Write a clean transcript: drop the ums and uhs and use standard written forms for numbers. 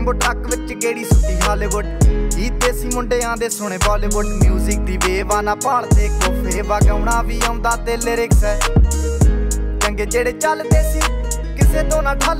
ਵਾਂਗੂ ਟਰੱਕ ਵਿੱਚ ਗੇੜੀ ਸੁੱਟੀ ਹਾਲੀਵੁੱਡ ਗੀਤ ਦੇਸੀ ਮੁੰਡਿਆਂ ਦੇ ਸੁਣੇ ਬਾਲੀਵੁੱਡ ਮਿਊਜ਼ਿਕ ਦੀ ਵੇਵਾ ਨਾ ਭਾਲਦੇ ਕੋਫੇ ਵਗਾਉਣਾ ਵੀ ਆਉਂਦਾ ਤੇ ਲਿਰਿਕਸ ਹੈ ਚੰਗੇ ਜਿਹੜੇ ਚੱਲਦੇ ਸੀ ਕਿਸੇ ਤੋਂ ਨਾ ਠੱਲ